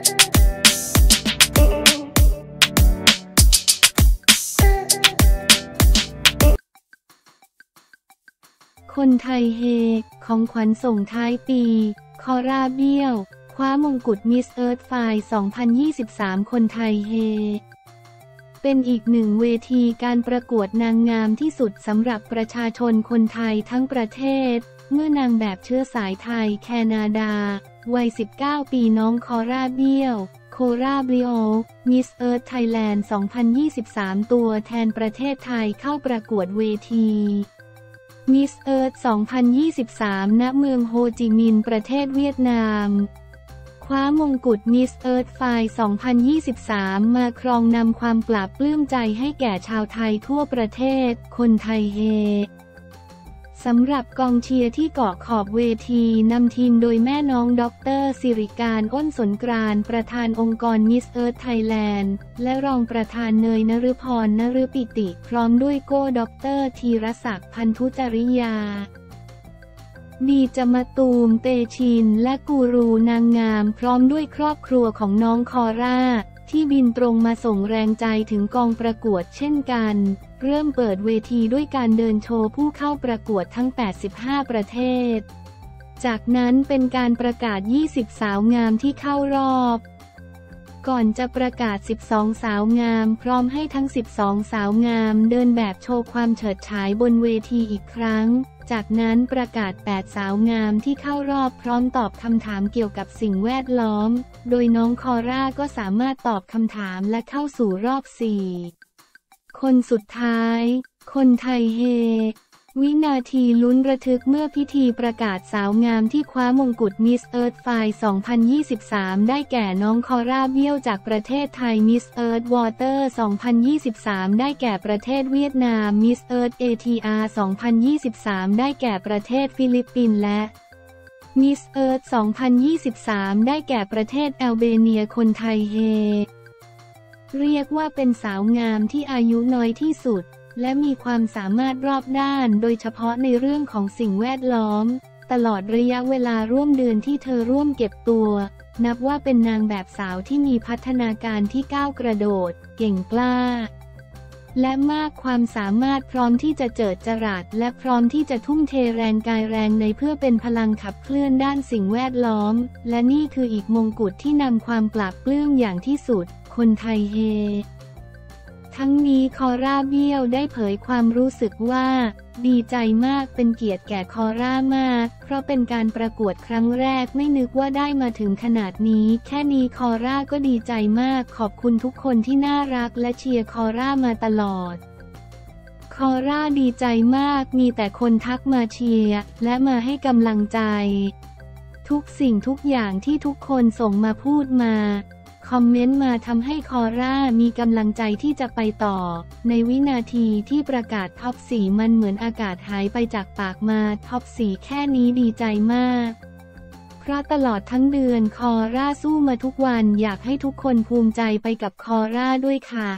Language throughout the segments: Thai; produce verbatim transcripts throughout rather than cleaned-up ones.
คนไทยเฮของขวัญส่งท้ายปีคอร่าเบี้ยวคว้ามงกุฎมิสเอิร์ธไฟว์สองพันยี่สิบสามคนไทยเฮเป็นอีกหนึ่งเวทีการประกวดนางงามที่สุดสำหรับประชาชนคนไทยทั้งประเทศเมื่อนางแบบเชื้อสายไทยแคนาดาวัยสิบเก้าปีน้องคอร่าเบี้ยวโคราบริโอมิสเอิร์ธไทยแลนด์สองพันยี่สิบสามตัวแทนประเทศไทยเข้าประกวดเวทีมิสเอิร์ธสองพันยี่สิบสามณเมืองโฮจิมินห์ประเทศเวียดนามคว้ามงกุฎมิสเอิร์ธไฟว์สองพันยี่สิบสามมาครองนำความปลาบปลื้มใจให้แก่ชาวไทยทั่วประเทศคนไทยเฮสำหรับกองเชียร์ที่เกาะขอบเวทีนำทีมโดยแม่น้องด็อกเตอร์สิริการอ้นสนกรานต์ประธานองค์กรมิสเอิร์ธไทยแลนด์และรองประธานเนยนฤพรนฤปิติพร้อมด้วยโก้ด็อกเตอร์ธีรศักดิ์พันธุจริยาดีจมตูมเตชินและกูรูนางงามพร้อมด้วยครอบครัวของน้องคอร่าที่บินตรงมาส่งแรงใจถึงกองประกวดเช่นกันเริ่มเปิดเวทีด้วยการเดินโชว์ผู้เข้าประกวดทั้งแปดสิบห้าประเทศจากนั้นเป็นการประกาศยี่สิบสาวงามที่เข้ารอบก่อนจะประกาศสิบสองสาวงามพร้อมให้ทั้งสิบสองสาวงามเดินแบบโชว์ความเฉิดฉายบนเวทีอีกครั้งจากนั้นประกาศแปดสาวงามที่เข้ารอบพร้อมตอบคำถามเกี่ยวกับสิ่งแวดล้อมโดยน้องคอร่าก็สามารถตอบคำถามและเข้าสู่รอบสี่คนสุดท้ายคนไทยเฮวินาทีลุ้นระทึกเมื่อพิธีประกาศสาวงามที่คว้ามงกุฎมิสเอิร์ธไฟว์สองพันยี่สิบสามได้แก่น้องคอร่าเบี้ยวจากประเทศไทยมิสเอิร์ธวอเตอร์สองพันยี่สิบสามได้แก่ประเทศเวียดนามมิสเอิร์ธ เอ ที อาร์ สองพันยี่สิบสามได้แก่ประเทศฟิลิปปินส์และมิสเอิร์ธสองพันยี่สิบสามได้แก่ประเทศแอลเบเนียคนไทยเฮเรียกว่าเป็นสาวงามที่อายุน้อยที่สุดและมีความสามารถรอบด้านโดยเฉพาะในเรื่องของสิ่งแวดล้อมตลอดระยะเวลาร่วมเดือนที่เธอร่วมเก็บตัวนับว่าเป็นนางแบบสาวที่มีพัฒนาการที่ก้าวกระโดดเก่งกล้าและมากความสามารถพร้อมที่จะเจิดจรัสและพร้อมที่จะทุ่มเทแรงกายแรงในเพื่อเป็นพลังขับเคลื่อนด้านสิ่งแวดล้อมและนี่คืออีกมงกุฎที่นำความปลาบปลื้มอย่างที่สุดคนไทยเฮทั้งนี้คอร่าเบี้ยวได้เผยความรู้สึกว่าดีใจมากเป็นเกียรติแก่คอร่ามากเพราะเป็นการประกวดครั้งแรกไม่นึกว่าได้มาถึงขนาดนี้แค่นี้คอร่าก็ดีใจมากขอบคุณทุกคนที่น่ารักและเชียร์คอร่ามาตลอดคอร่าดีใจมากมีแต่คนทักมาเชียร์และมาให้กำลังใจทุกสิ่งทุกอย่างที่ทุกคนส่งมาพูดมาคอมเมนต์มาทำให้คอร่ามีกำลังใจที่จะไปต่อในวินาทีที่ประกาศท็อปสี่มันเหมือนอากาศหายไปจากปากมาท็อปสี่แค่นี้ดีใจมากเพราะตลอดทั้งเดือนคอร่าสู้มาทุกวันอยากให้ทุกคนภูมิใจไปกับคอร่าด้วยค่ะ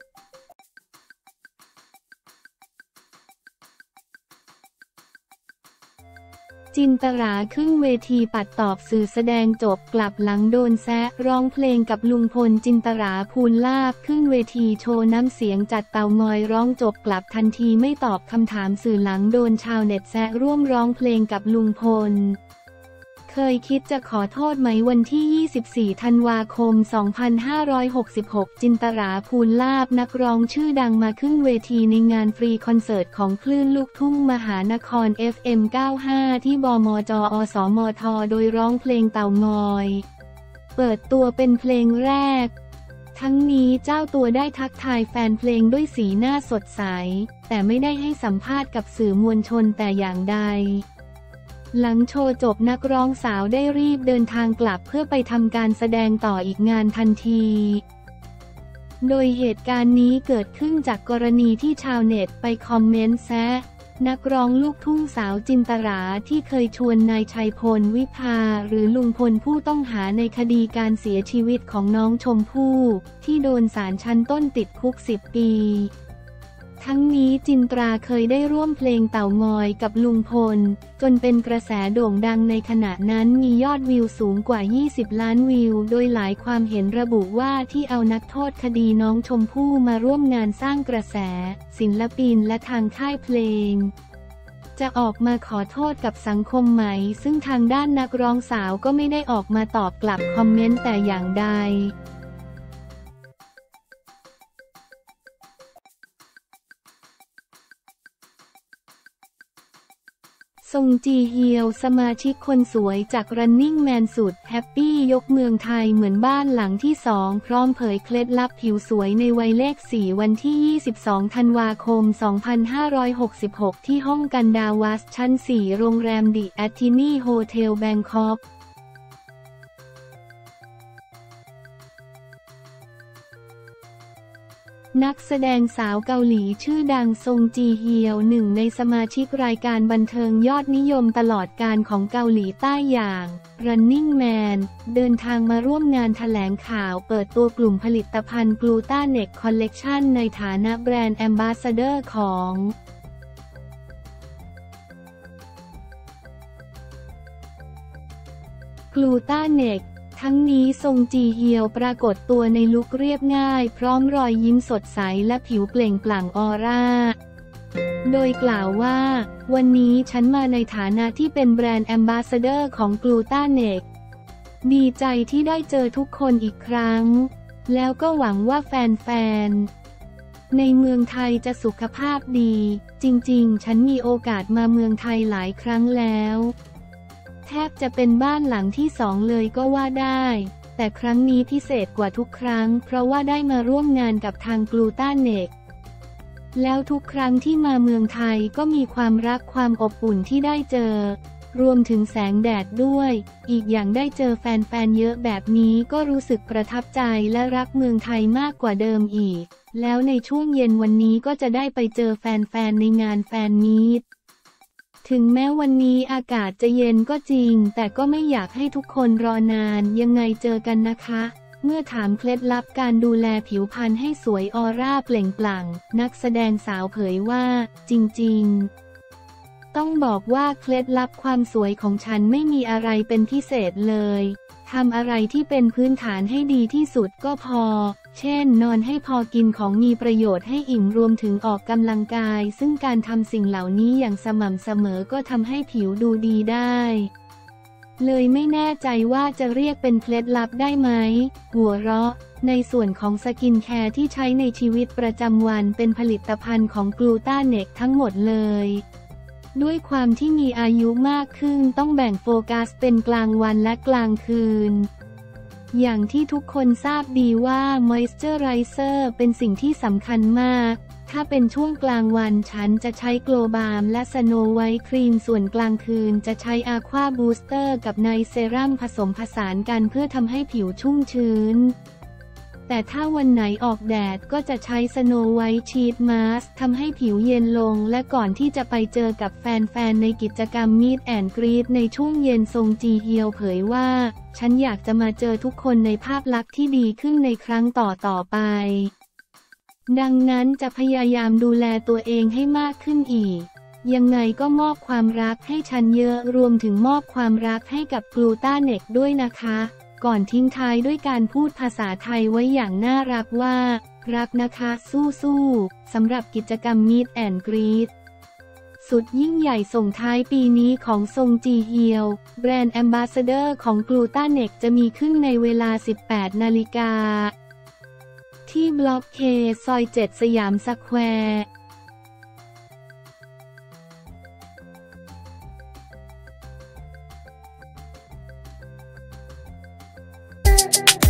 จินตราขึ้นเวทีปัดตอบสื่อแสดงจบกลับหลังโดนแซะร้องเพลงกับลุงพลจินตราภูลลาภขึ้นเวทีโชว์น้ำเสียงจัดเตางอยร้องจบกลับทันทีไม่ตอบคำถามสื่อหลังโดนชาวเน็ตแซะร่วมร้องเพลงกับลุงพลเคยคิดจะขอโทษไหมวันที่ยี่สิบสี่ธันวาคมสองพันห้าร้อยหกสิบหกจินตราภูลลาภนักร้องชื่อดังมาขึ้นเวทีในงานฟรีคอนเสิร์ตของคลื่นลูกทุ่งมหานคร เอฟ เอ็ม เก้าสิบห้า ที่บมจอสมทโดยร้องเพลงเต่างอยเปิดตัวเป็นเพลงแรกทั้งนี้เจ้าตัวได้ทักทายแฟนเพลงด้วยสีหน้าสดใสแต่ไม่ได้ให้สัมภาษณ์กับสื่อมวลชนแต่อย่างใดหลังโชว์จบนักร้องสาวได้รีบเดินทางกลับเพื่อไปทำการแสดงต่ออีกงานทันทีโดยเหตุการณ์นี้เกิดขึ้นจากกรณีที่ชาวเน็ตไปคอมเมนต์แซะนักร้องลูกทุ่งสาวจินตราที่เคยชวนนายชัยพลวิภาหรือลุงพลผู้ต้องหาในคดีการเสียชีวิตของน้องชมพู่ที่โดนศาลชั้นต้นติดคุกสิบปีทั้งนี้จินตราเคยได้ร่วมเพลงเต่างอยกับลุงพลจนเป็นกระแสโด่งดังในขณะนั้นมียอดวิวสูงกว่ายี่สิบล้านวิวโดยหลายความเห็นระบุว่าที่เอานักโทษคดีน้องชมพู่มาร่วมงานสร้างกระแสศิลปินและทางค่ายเพลงจะออกมาขอโทษกับสังคมไหมซึ่งทางด้านนักร้องสาวก็ไม่ได้ออกมาตอบกลับคอมเมนต์แต่อย่างใดซงจีเฮียวสมาชิกคนสวยจาก Running Man สุดแฮปปี้ยกเมืองไทยเหมือนบ้านหลังที่สองพร้อมเผยเคล็ดลับผิวสวยในวัยเลขสี่วันที่ยี่สิบสองธันวาคมสองพันห้าร้อยหกสิบหกที่ห้องกันดาวัสชั้นสี่โรงแรมดิแอททินีโฮเทลแบงคอกนักแสดงสาวเกาหลีชื่อดังซงจีเฮียวหนึ่งในสมาชิกรายการบันเทิงยอดนิยมตลอดกาลของเกาหลีใต้อย่าง Running Man เดินทางมาร่วมงานแถลงข่าวเปิดตัวกลุ่มผลิตภัณฑ์ Glutanex Collection ในฐานะแบรนด์แอมบาสเดอร์ของ Glutanexทั้งนี้ซงจีเฮียวปรากฏตัวในลุคเรียบง่ายพร้อมรอยยิ้มสดใสและผิวเปล่งปลั่งออร่าโดยกล่าวว่าวันนี้ฉันมาในฐานะที่เป็นแบรนด์แอมบาสเดอร์ของ Glutanex ดีใจที่ได้เจอทุกคนอีกครั้งแล้วก็หวังว่าแฟนๆในเมืองไทยจะสุขภาพดีจริงๆฉันมีโอกาสมาเมืองไทยหลายครั้งแล้วแทบจะเป็นบ้านหลังที่สองเลยก็ว่าได้แต่ครั้งนี้พิเศษกว่าทุกครั้งเพราะว่าได้มาร่วมงานกับทาง Glutanex แล้วทุกครั้งที่มาเมืองไทยก็มีความรักความอบอุ่นที่ได้เจอรวมถึงแสงแดดด้วยอีกอย่างได้เจอแฟนๆเยอะแบบนี้ก็รู้สึกประทับใจและรักเมืองไทยมากกว่าเดิมอีกแล้วในช่วงเย็นวันนี้ก็จะได้ไปเจอแฟนๆในงานแฟนมีตถึงแม้วันนี้อากาศจะเย็นก็จริงแต่ก็ไม่อยากให้ทุกคนรอนานยังไงเจอกันนะคะเมื่อถามเคล็ดลับการดูแลผิวพรรณให้สวยออร่าเปล่งปลั่งนักแสดงสาวเผยว่าจริงๆต้องบอกว่าเคล็ดลับความสวยของฉันไม่มีอะไรเป็นพิเศษเลยทำอะไรที่เป็นพื้นฐานให้ดีที่สุดก็พอเช่นนอนให้พอกินของมีประโยชน์ให้อิ่มรวมถึงออกกำลังกายซึ่งการทำสิ่งเหล่านี้อย่างสม่ำเสมอก็ทำให้ผิวดูดีได้เลยไม่แน่ใจว่าจะเรียกเป็นเคล็ดลับได้ไหมหัวเราะในส่วนของสกินแคร์ที่ใช้ในชีวิตประจำวันเป็นผลิตภัณฑ์ของ Glutanex ทั้งหมดเลยด้วยความที่มีอายุมากขึ้นต้องแบ่งโฟกัสเป็นกลางวันและกลางคืนอย่างที่ทุกคนทราบดีว่า Moisturizer เป็นสิ่งที่สำคัญมากถ้าเป็นช่วงกลางวันฉันจะใช้โกลบาล์มและสโนไวท์ครีมส่วนกลางคืนจะใช้อะควาบูสเตอร์กับไนท์เซรั่มผสมผสานกันเพื่อทำให้ผิวชุ่มชื้นแต่ถ้าวันไหนออกแดดก็จะใช้สโนไวท์ชีทมาสก์ทำให้ผิวเย็นลงและก่อนที่จะไปเจอกับแฟนๆในกิจกรรม Meet and Greet ในช่วงเย็นซงจีเฮียวเผยว่าฉันอยากจะมาเจอทุกคนในภาพลักษณ์ที่ดีขึ้นในครั้งต่อต่อไปดังนั้นจะพยายามดูแลตัวเองให้มากขึ้นอีกยังไงก็มอบความรักให้ฉันเยอะรวมถึงมอบความรักให้กับ Glutanex ด้วยนะคะก่อนทิ้งท้ายด้วยการพูดภาษาไทยไว้อย่างน่ารักว่ารักนะคะสู้ๆสำหรับกิจกรรม Meet and Greet สุดยิ่งใหญ่ส่งท้ายปีนี้ของซงจีเฮียวแบรนด์แอมบาสเดอร์ของ Glutanex จะมีขึ้นในเวลา สิบแปดนาฬิกาที่บล็อกเคซอยเจ็ดสยามสแควร์